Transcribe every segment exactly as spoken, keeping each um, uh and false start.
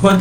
What?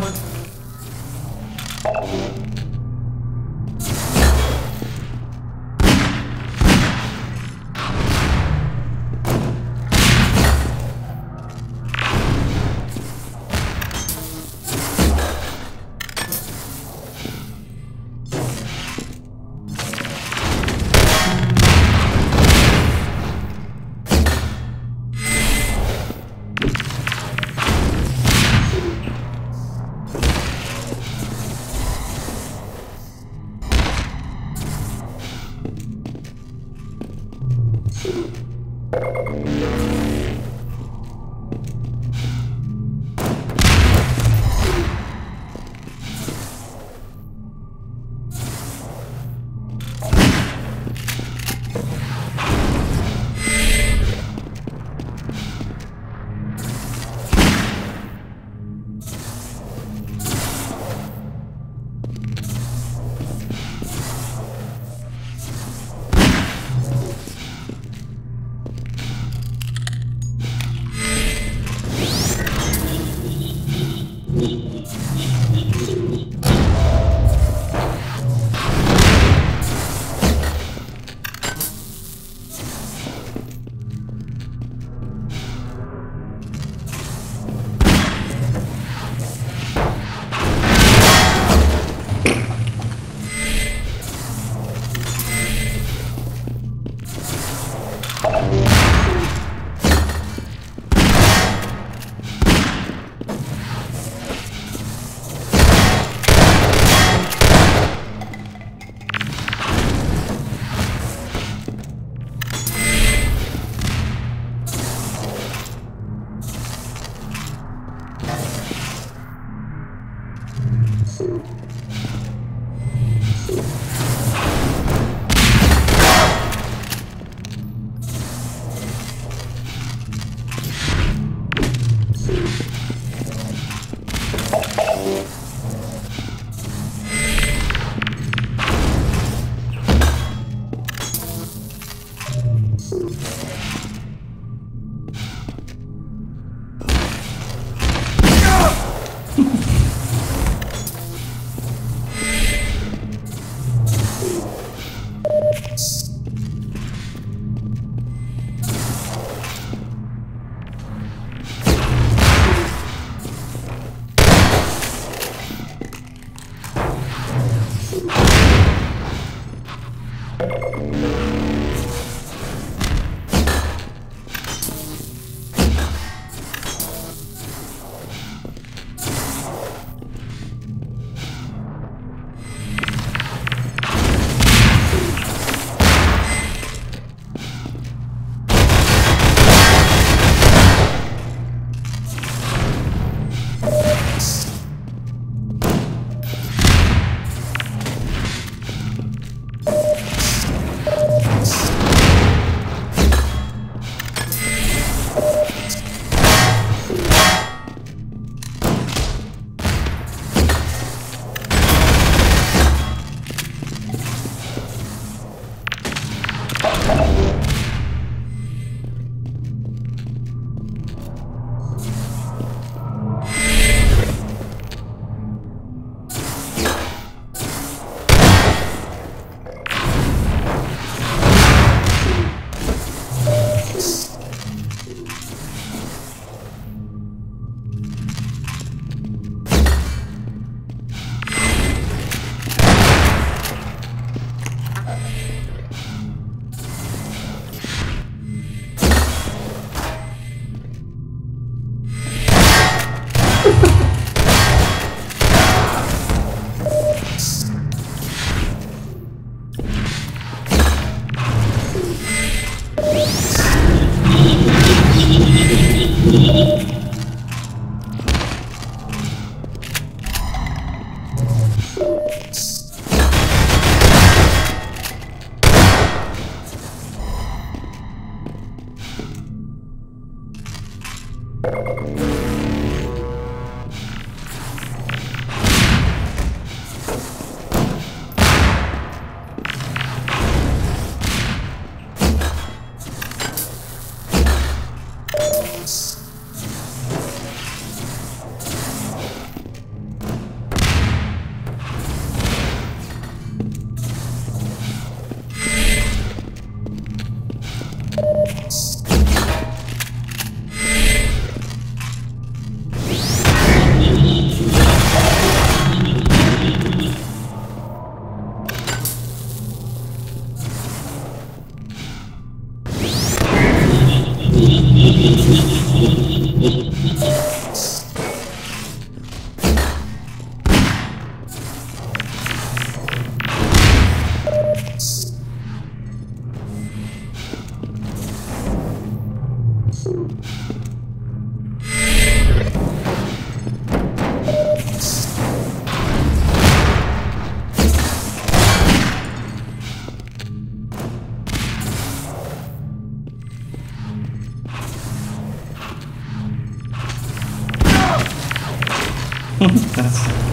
That's...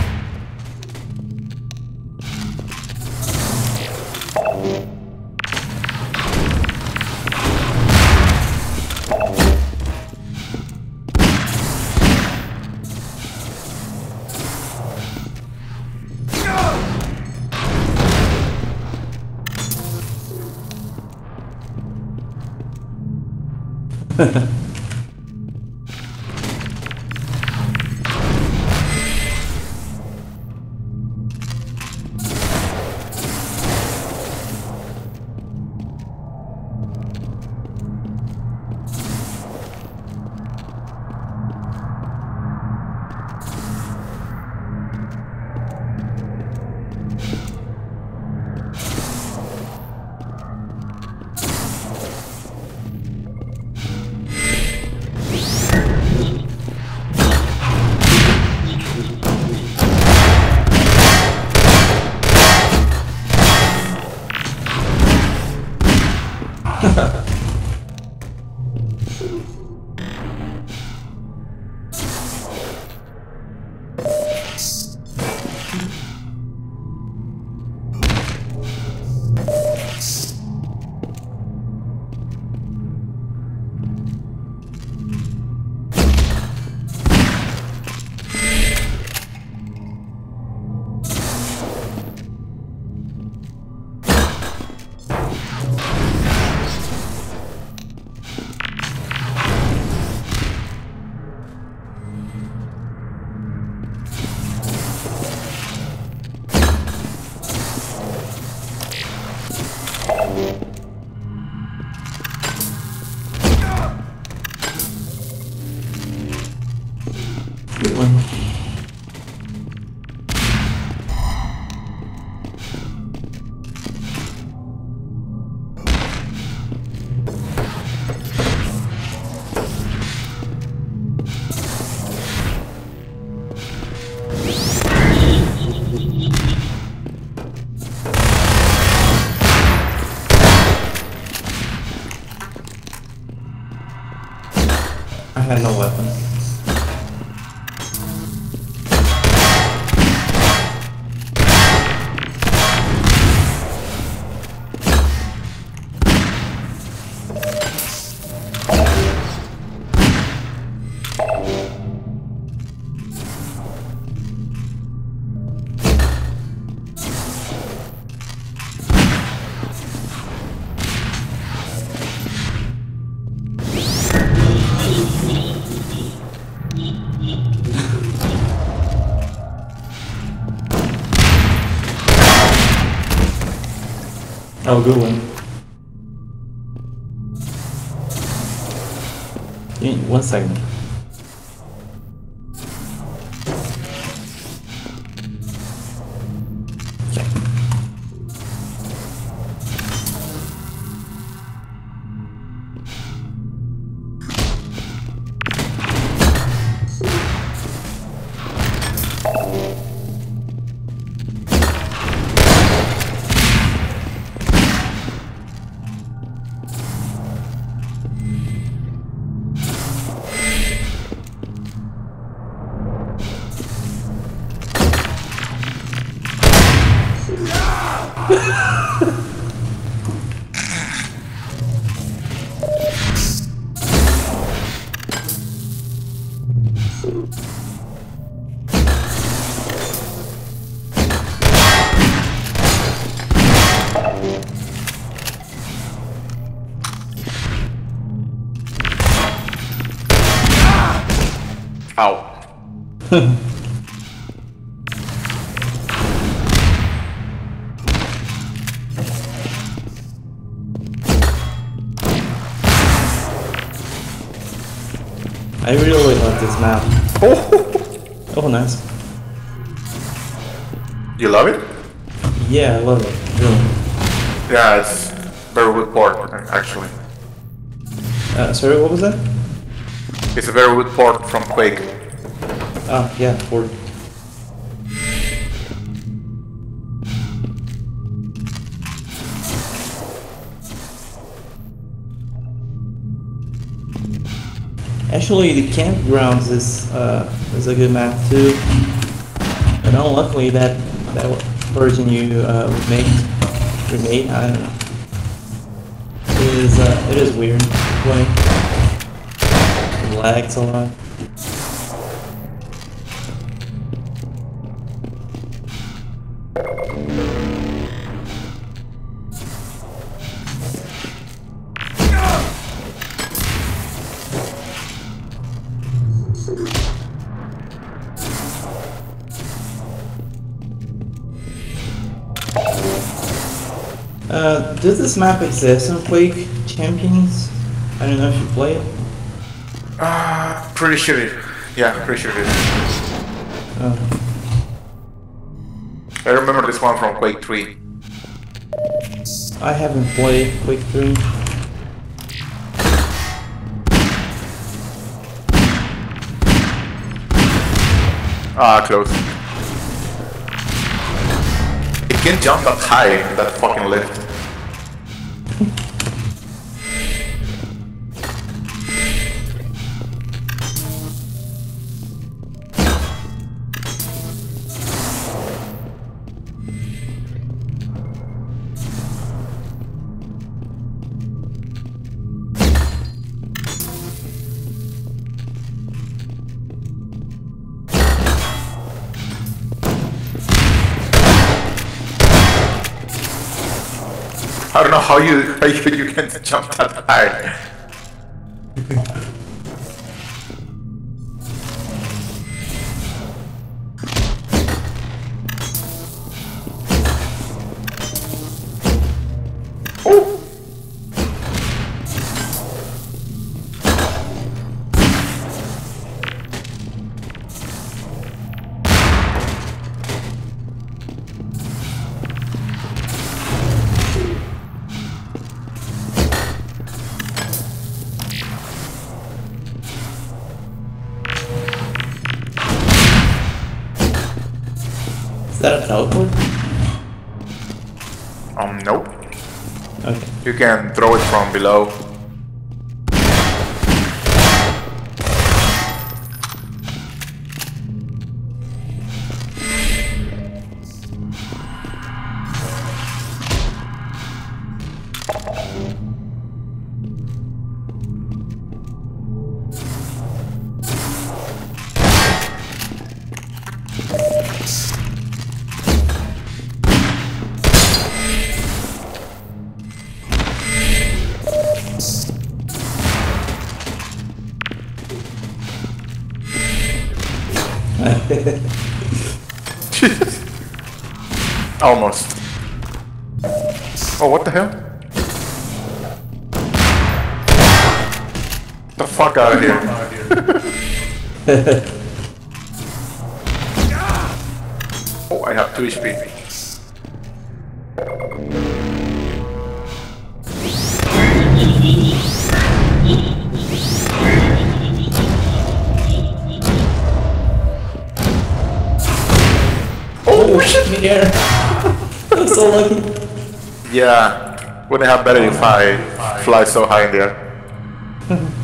Good one. I had no weapon. Oh, good one. Yeah, one second. Ow. I really like this map. Oh, Oh, nice. you love it? Yeah, I love it. Really. Yeah, it's very good port, actually. Uh, sorry, what was that? It's a very good port from Quake. Ah, yeah, Ford. Actually, the campgrounds is uh, is a good map too. And unluckily, that that version you uh, made remade, I don't know. It is uh, it is weird playing. It lags a lot. Uh, does this map exist on Quake Champions? I don't know if you play it. Ah, uh, pretty sure it. Yeah, pretty sure it is. Uh, I remember this one from Quake three. I haven't played Quake three. Ah, close. It can jump that high, that fucking lift. I don't know how you how you, you can jump that high. Oh! Is that a teleport? Um, nope. Okay. You can throw it from below. Almost. Oh, what the hell? Get the fuck out of here. Oh, I have two H P. Oh shit! Here. I'm so lucky. Yeah, wouldn't have better if I fly so high in the air.